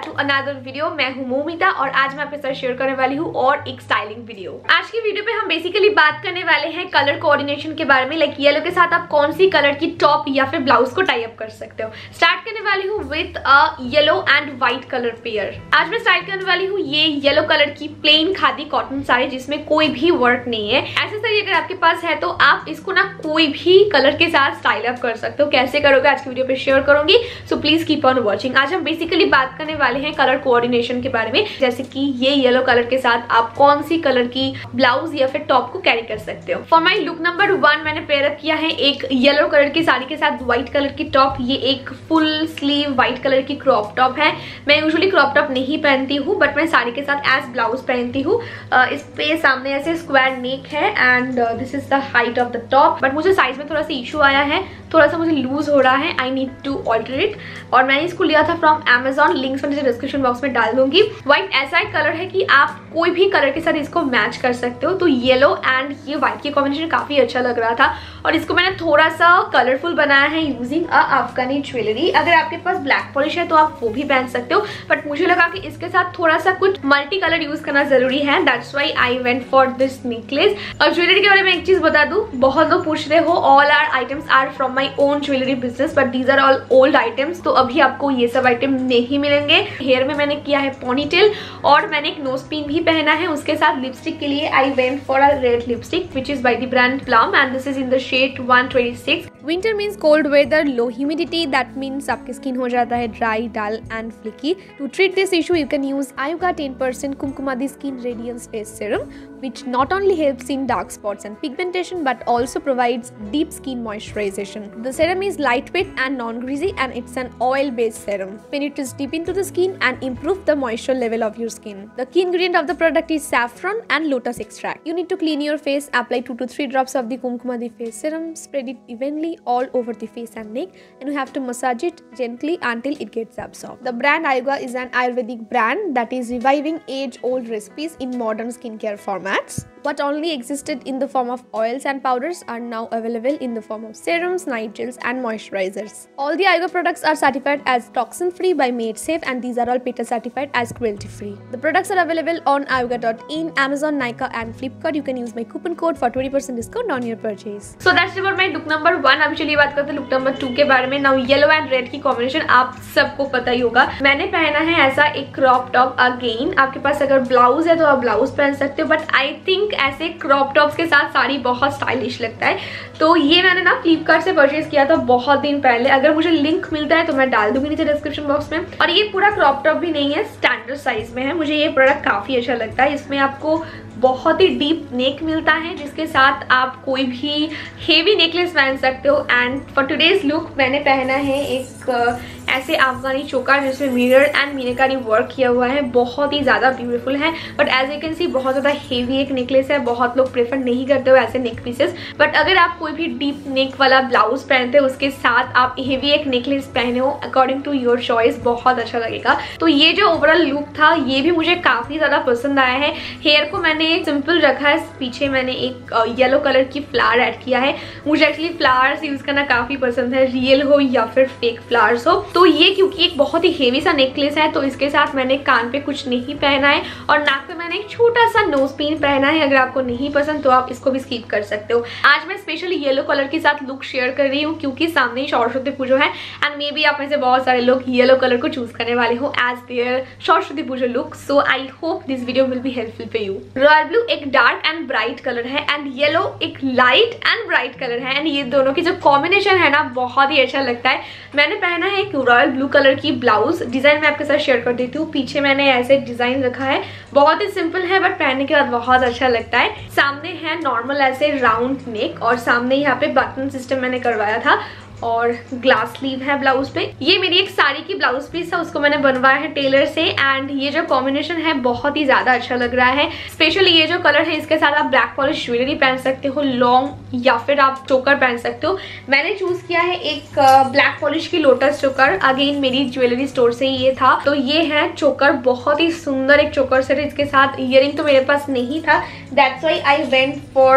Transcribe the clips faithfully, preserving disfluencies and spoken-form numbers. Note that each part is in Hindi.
Back to another video. मैं हूं मोमिता और आज मैं आपके साथ शेयर करने वाली हूं और एक स्टाइलिंग वीडियो। आज की वीडियो पे हम बेसिकली बात करने वाले हैं कलर कोऑर्डिनेशन के बारे में। लाइक येलो के साथ आप कौन सी कलर की टॉप या फिर ब्लाउज को टाई अप कर सकते हो। स्टार्ट करने वाली हूँ with a yellow and white colour pair. आज मैं स्टाइल करने वाली हूँ ये येलो कलर की प्लेन खादी कॉटन साड़ी जिसमें कोई भी वर्क नहीं है। ऐसे साड़ी अगर आपके पास है तो आप इसको ना कोई भी कलर के साथ स्टाइल अप कर सकते हो। कैसे करोगे आज की वीडियो पे शेयर करूंगी, so please keep on watching. आज हम बेसिकली बात करने वाले हैं कलर कोऑर्डिनेशन के बारे में, जैसे कि ये येलो कलर के साथ आप कौन सी कलर की ब्लाउज या फिर टॉप को कैरी कर सकते हो। For my look number one मैंने पेयर अप किया है एक येलो कलर की साड़ी के साथ व्हाइट कलर की टॉप। ये एक फुल स्लीव व्हाइट कलर की क्रॉप टॉप है। मैं यूजुअली क्रॉप टॉप नहीं पहनती हूँ बट मैं साड़ी के साथ एज ब्लाउज पहनती हूँ। इस पे सामने ऐसे स्क्वायर नेक है and this is the height of the top. But मुझे साइज में थोड़ा सा इशू आया है, थोड़ा सा मुझे लूज हो रहा है। I need to alter it और मैंने इसको लिया था फ्रॉम Amazon। लिंक्स मैं डिस्क्रिप्शन बॉक्स में डाल दूंगी। व्हाइट ऐसा एक कलर है कि आप कोई भी कलर के साथ इसको मैच कर सकते हो। तो येलो एंड ये व्हाइट की कॉम्बिनेशन काफी अच्छा लग रहा था और इसको मैंने थोड़ा सा कलरफुल बनाया है यूजिंग अ अफगानी ज्वेलरी। अगर आपके पास ब्लैक पॉलिश है तो आप वो भी पहन सकते हो बट मुझे लगा कि इसके साथ थोड़ा सा कुछ मल्टी कलर यूज करना जरूरी है। That's why I went for this necklace. और ज्वेलरी के बारे में एक चीज बता दूं, बहुत लोग पूछ रहे हो all are items are from my own jewellery business but these are all old items. तो अभी आपको ये सब आइटम नहीं मिलेंगे। हेयर में मैंने किया है पोनीटेल और मैंने एक नोज पिन भी पहना है। उसके साथ लिपस्टिक के लिए I went for a red lipstick which is by the brand Plum and this is in the shade one twenty six. Winter means cold weather, low humidity, that means आपकी स्किन हो जाता है dry, dull and flaky. To treat this issue you can use Ayuga ten percent Kumkumadi skin radiance face serum which not only helps in dark spots and pigmentation but also provides deep skin moisturization. The serum is lightweight and non-greasy and it's an oil-based serum. Penetrates deep into the skin and improve the moisture level of your skin. The key ingredient of the product is saffron and lotus extract. You need to clean your face, apply two to three drops of the Kumkumadi face serum, spread it evenly all over the face and neck, and you have to massage it gently until it gets absorbed. The brand Ayuga is an Ayurvedic brand that is reviving age-old recipes in modern skincare formats. What only existed in the form of oils and powders are now available in the form of serums, night gels and moisturizers. All the Ayuga products are certified as toxin free by MadeSafe and these are all PETA certified as cruelty free. The products are available on ayuga dot in, Amazon, Nykaa and Flipkart. You can use my coupon code for twenty percent discount on your purchase. So that's about my look number one. अब चलिए बात करते हैं look number two के बारे में। Now yellow and red की combination आप सबको पता ही होगा। मैंने पहना है ऐसा एक crop top again। आपके पास अगर ब्लाउज है तो आप ब्लाउज पहन सकते हो बट आई थिंक ऐसे क्रॉप टॉप्स के साथ साड़ी बहुत स्टाइलिश लगता है। तो ये मैंने ना फ्लिपकार्ट से परचेज किया था बहुत दिन पहले। अगर मुझे लिंक मिलता है तो मैं डाल दूंगी नीचे डिस्क्रिप्शन बॉक्स में। और ये पूरा क्रॉप टॉप भी नहीं है, स्टैंडर्ड साइज में है। मुझे ये प्रोडक्ट काफी अच्छा लगता है। इसमें आपको बहुत ही डीप नेक मिलता है जिसके साथ आप कोई भी हेवी नेकलेस पहन सकते हो। एंड फॉर टुडेज लुक मैंने पहना है एक ऐसे अफगानी चोकर जिसमें मिरर एंड मीनाकारी वर्क किया हुआ है। बहुत ही ज्यादा ब्यूटीफुल है but as you can see बहुत ज्यादा हेवी एक नेकलेस है। बहुत लोग प्रेफर नहीं करते हो ऐसे नेक पीसेस बट अगर आप कोई भी डीप नेक वाला ब्लाउज पहनते हो उसके साथ आप हेवी एक नेकलेस पहने हो अकॉर्डिंग टू योर चॉइस, बहुत अच्छा लगेगा। तो ये जो ओवरऑल लुक था ये भी मुझे काफी ज्यादा पसंद आया है। हेयर को मैंने सिंपल रखा है, पीछे मैंने एक येलो कलर की फ्लावर ऐड किया है। मुझे एक्चुअली फ्लावर्स यूज करना काफी पसंद है, रियल हो या फिर फेक फ्लावर्स हो। तो ये क्योंकि एक बहुत ही हेवी सा नेकलेस है तो इसके साथ मैंने कान पे कुछ नहीं पहना है और नाक पे मैंने एक छोटा सा नोज पिन पहना है। अगर आपको नहीं पसंद तो आप इसको भी स्किप कर सकते हो। आज मैं स्पेशली येलो कलर के साथ लुक शेयर कर रही हूँ क्योंकि सामने ही सरस्वती पूजा है एंड मे बी आप में से बहुत सारे लोग येलो कलर को चूज करने वाले हो as their Saraswati Puja look. So I hope this video will be helpful for you. Royal blue एक डार्क एंड ब्राइट कलर है एंड येलो एक लाइट एंड ब्राइट कलर है एंड ये दोनों की जो कॉम्बिनेशन है ना बहुत ही अच्छा लगता है। मैंने पहना है एक रॉयल ब्लू कलर की ब्लाउज। डिजाइन मैं आपके साथ शेयर कर देती हूँ। पीछे मैंने ऐसे डिजाइन रखा है, बहुत ही सिंपल है बट पहनने के बाद बहुत अच्छा लगता है। सामने है नॉर्मल ऐसे राउंड नेक और सामने यहाँ पे बटन सिस्टम मैंने करवाया था और ग्लास स्लीव है ब्लाउज पे। ये मेरी एक साड़ी की ब्लाउज पीस है, उसको मैंने बनवाया है टेलर से एंड ये जो कॉम्बिनेशन है बहुत ही ज्यादा अच्छा लग रहा है। स्पेशली ये जो कलर है इसके साथ आप ब्लैक पॉलिश ज्वेलरी पहन सकते हो लॉन्ग या फिर आप चोकर पहन सकते हो। मैंने चूज किया है एक ब्लैक पॉलिश की लोटस चोकर, अगेन मेरी ज्वेलरी स्टोर से ये था। तो ये है चोकर, बहुत ही सुंदर एक चोकर सेट। इसके साथ इयरिंग तो मेरे पास नहीं था, that's why I went for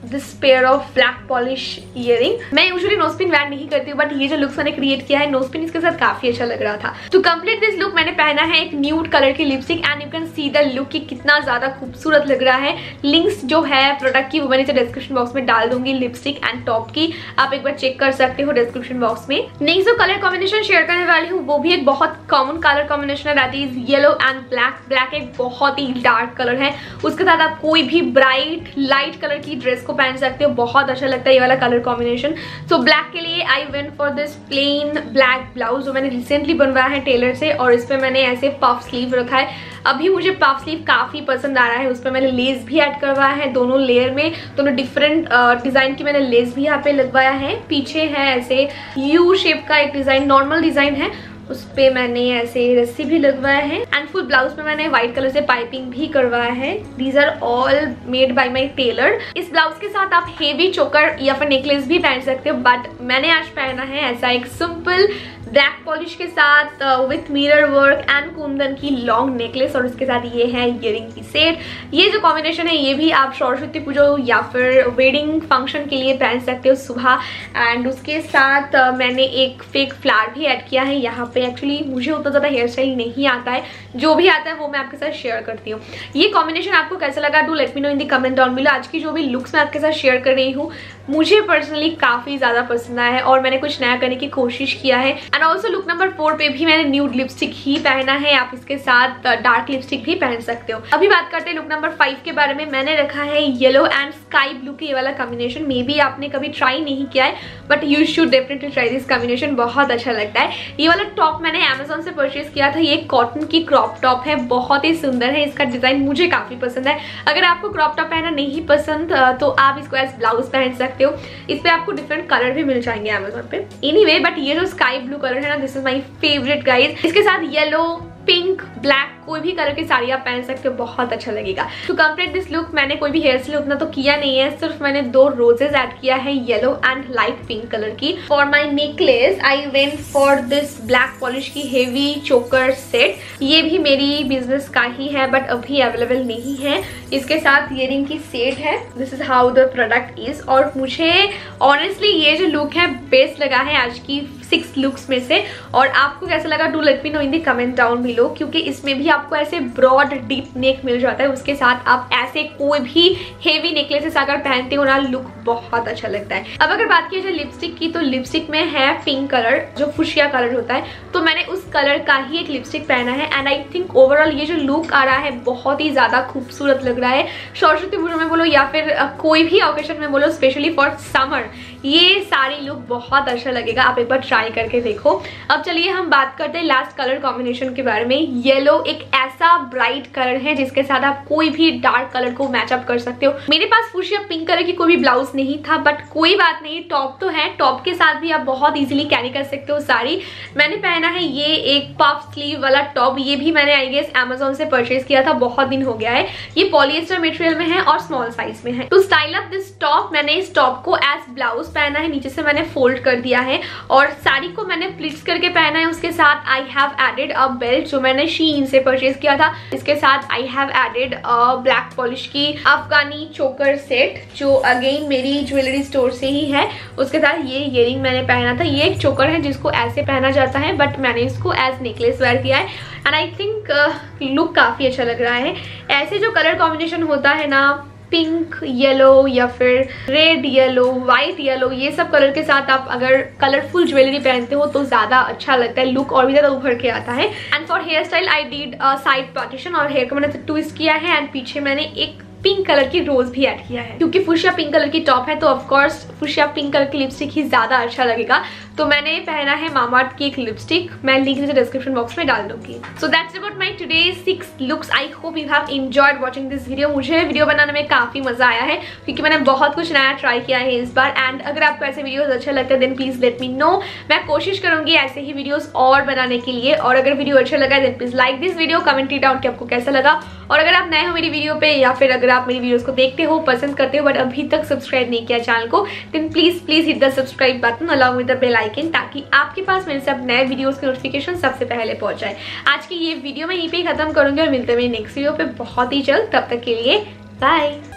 this pair of black polish earring. मैं यूजुअली नोस्पिन वेयर नहीं करती हूँ, बट ये जो लुक्स मैंने क्रिएट किया है नोस्पिन इसके साथ काफी अच्छा लग रहा था। टू कंप्लीट दिस लुक मैंने पहना है एक न्यूड कलर की lipstick and you can see the look कि कितना ज्यादा खूबसूरत लग रहा है। लिंक्स जो है प्रोडक्ट की वो मैंने डिस्क्रिप्शन बॉक्स में डाल दूंगी, लिपस्टिक एंड टॉप की, आप एक बार चेक कर सकते हो डिस्क्रिप्शन बॉक्स में। नेक्स्ट जो कलर कॉम्बिनेशन शेयर करने वाली हूँ वो भी एक बहुत कॉमन कलर कॉम्बिनेशन है, that is yellow and black. Black एक बहुत ही डार्क कलर है, उसके साथ आप कोई भी ब्राइट लाइट कलर की ड्रेस को पहन सकते हो, बहुत अच्छा लगता है ये वाला कलर कॉम्बिनेशन। सो ब्लैक के लिए I went for this plain black blouse जो मैंने रिसेंटली बनवाया है टेलर से, और इस पे मैंने ऐसे पफ स्लीव रखा है। अभी मुझे पफ स्लीव काफी पसंद आ रहा है, उस पर मैंने लेस भी ऐड करवाया है दोनों लेयर में, दोनों डिफरेंट डिजाइन की मैंने लेस भी यहाँ पे लगवाया है। पीछे है ऐसे यू शेप का एक डिजाइन, नॉर्मल डिजाइन है, उस पे मैंने ऐसे रस्सी भी लगवाया है एंड फुल ब्लाउज पे मैंने व्हाइट कलर से पाइपिंग भी करवाया है। These are all made by my tailor. इस ब्लाउज के साथ आप हेवी चोकर या फिर नेकलेस भी पहन सकते हो, बट मैंने आज पहना है ऐसा एक सिंपल ब्लैक पॉलिश के साथ with mirror work and kundan की लॉन्ग नेकलेस, और उसके साथ ये है ईयरिंग की सेट। ये जो कॉम्बिनेशन है ये भी आप सरस्वती पूजा या फिर वेडिंग फंक्शन के लिए पहन सकते हो सुबह। एंड उसके साथ uh, मैंने एक फेक फ्लावर भी ऐड किया है यहाँ पे। एक्चुअली मुझे उतना ज़्यादा हेयर स्टाइल नहीं आता है, जो भी आता है वो मैं आपके साथ शेयर करती हूँ। ये कॉम्बिनेशन आपको कैसा लगा do let me know in the comment down below. आज की जो भी लुक्स मैं आपके साथ शेयर कर रही हूँ मुझे पर्सनली काफ़ी ज़्यादा पसंद आया है और मैंने कुछ नया करने की कोशिश किया है। And also look number four पे भी मैंने न्यूड लिपस्टिक ही पहना है, आप इसके साथ डार्क लिपस्टिक भी पहन सकते हो। अभी बात करते हैं लुक नंबर फाइव के बारे में। मैंने रखा है येलो एंड स्काई ब्लू के ये वाला कॉम्बिनेशन। मे बी आपने कभी ट्राई नहीं किया है, but you should definitely try this combination, बहुत अच्छा लगता है। ये वाला टॉप मैंने अमेजोन से परचेज किया था, ये कॉटन की क्रॉप टॉप है, बहुत ही सुंदर है, इसका डिजाइन मुझे काफी पसंद है। अगर आपको क्रॉप टॉप पहनना नहीं पसंद तो आप इसको एज ब्लाउज पहन सकते हो। इस पे आपको डिफरेंट कलर भी मिल जाएंगे अमेजोन पे। एनीवे बट ये जो स्काई ब्लू कलर है ना, this is my favourite guys. इसके साथ येलो, पिंक, ब्लैक कोई भी कलर की साड़ी आप पहन सकते हो, बहुत अच्छा लगेगा। टू कंप्लीट दिस लुक मैंने कोई भी हेयर स्टाइल उतना तो किया नहीं है, सिर्फ मैंने दो रोजेस ऐड किया है yellow and light pink colour की। For my necklace I went for this black polish की हेवी चोकर सेट। ये भी मेरी बिजनेस का ही है बट अभी अवेलेबल नहीं है। इसके साथ ईयरिंग की सेट है, this is how the product is. और मुझे ऑनेस्टली ये जो लुक है बेस्ट लगा है आज की सिक्स लुक्स में से। और आपको कैसा लगा do let me know in the comment down below, क्योंकि इसमें भी आपको ऐसे ब्रॉड डीप नेक मिल जाता है, उसके साथ आप ऐसे कोई भी हेवी नेकलेसेस अगर पहनते हो ना लुक बहुत अच्छा लगता है। अब अगर बात की जाए लिपस्टिक की, तो लिपस्टिक में है पिंक कलर जो फुशिया कलर होता है, तो मैंने उस कलर का ही एक लिपस्टिक पहना है। एंड आई थिंक ओवरऑल ये जो लुक आ रहा है बहुत ही ज्यादा खूबसूरत लग रहा है। सरस्वती पूजा में बोलो या फिर कोई भी ओकेजन में बोलो, स्पेशली फॉर समर ये सारी लुक बहुत अच्छा लगेगा, आप एक बार ट्राई करके देखो। अब चलिए हम बात करते हैं लास्ट कलर कॉम्बिनेशन के बारे में। येलो एक ऐसा ब्राइट कलर है जिसके साथ आप कोई भी डार्क कलर को मैचअप कर सकते हो। मेरे पास फुशिया पिंक कलर की कोई भी ब्लाउज नहीं था, बट कोई बात नहीं, टॉप तो है, टॉप के साथ भी आप बहुत इजीली कैरी कर सकते हो साड़ी। मैंने पहना है ये एक पफ स्लीव वाला टॉप, ये भी मैंने आई गेस अमेजोन से परचेज किया था, बहुत दिन हो गया है। ये पॉलिएस्टर मटेरियल में है और स्मॉल साइज में है। To style up this top मैंने इस टॉप को एज ब्लाउज पहना है, नीचे से मैंने फोल्ड कर दिया है और साड़ी को मैंने प्लिट्स करके पहना है। उसके साथ I have added a belt जो मैंने शीइन से परचेज किया था। इसके साथ I have added a black polish की अफगानी चोकर सेट जो अगेन मेरी ज्वेलरी स्टोर से ही है। उसके साथ ये ईयरिंग मैंने पहना था, ये एक चोकर है जिसको ऐसे पहना जाता है, बट मैंने इसको एज नेकलेस वेयर किया है एंड आई थिंक लुक काफी अच्छा लग रहा है। ऐसे जो कलर कॉम्बिनेशन होता है ना, पिंक येलो या फिर रेड येलो, व्हाइट येलो, ये सब कलर के साथ आप अगर कलरफुल ज्वेलरी पहनते हो तो ज्यादा अच्छा लगता है, लुक और भी ज्यादा उभर के आता है। And for hair style I did side partition और हेयर को मैंने ट्विस्ट किया है एंड पीछे मैंने एक पिंक कलर की रोज भी ऐड किया है, क्योंकि फुशिया पिंक कलर की टॉप है तो ऑफकोर्स फुशिया पिंक कलर की लिपस्टिक ही ज्यादा अच्छा लगेगा। तो मैंने पहना है मामाअर्थ की एक लिपस्टिक, मैं लिंक नीचे डिस्क्रिप्शन बॉक्स में डाल दूंगी। So that's about my today's six looks. I hope you have enjoyed watching this video. मुझे वीडियो बनाने में काफी मजा आया है क्योंकि मैंने बहुत कुछ नया ट्राई किया है इस बार। एंड अगर आपको ऐसे वीडियोस अच्छे लगते हैं then please let me know, मैं कोशिश करूंगी ऐसे ही वीडियोस और बनाने के लिए। और अगर वीडियो अच्छा लगा then please like this video, comment it out कि आपको कैसा लगा। और अगर आप नए हो मेरी वीडियो पे या फिर अगर आप मेरी वीडियोस को देखते हो, पसंद करते हो बट अभी तक सब्सक्राइब नहीं किया चैनल को, then please please hit the subscribe button along with the bell icon, ताकि आपके पास मेरे सब नए वीडियोस की नोटिफिकेशन सबसे पहले पहुंच जाए। आज की ये वीडियो मैं यहीं पे खत्म करूंगी और मिलते हैं मेरे नेक्स्ट वीडियो पे बहुत ही जल्द। तब तक के लिए बाय।